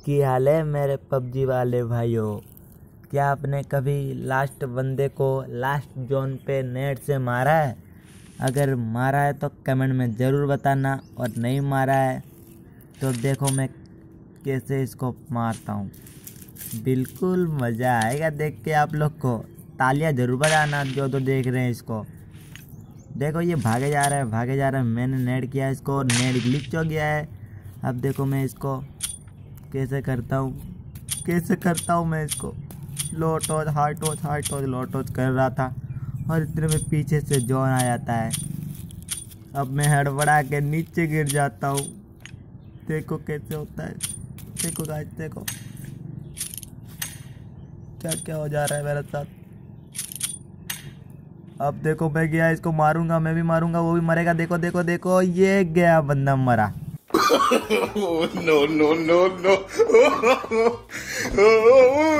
की हाल है मेरे पबजी वाले भाइयों। क्या आपने कभी लास्ट बंदे को लास्ट जोन पे नेट से मारा है? अगर मारा है तो कमेंट में ज़रूर बताना, और नहीं मारा है तो देखो मैं कैसे इसको मारता हूँ। बिल्कुल मज़ा आएगा देख के। आप लोग को तालियां ज़रूर बजाना जो तो देख रहे हैं इसको। देखो ये भागे जा रहा है। मैंने नेट किया इसको और नेट ग्लिच हो गया है। अब देखो मैं इसको कैसे करता हूँ मैं इसको। लो टॉच हाई टॉच कर रहा था और इतने में पीछे से जॉन आ जाता है। अब मैं हड़बड़ा के नीचे गिर जाता हूँ। देखो कैसे होता है। देखो गाइस, देखो क्या क्या हो जा रहा है मेरे साथ। अब देखो मैं गया, इसको मारूंगा, मैं भी मारूंगा, वो भी मरेगा। देखो देखो देखो, ये गया, बंदा मरा। No, no, no, no.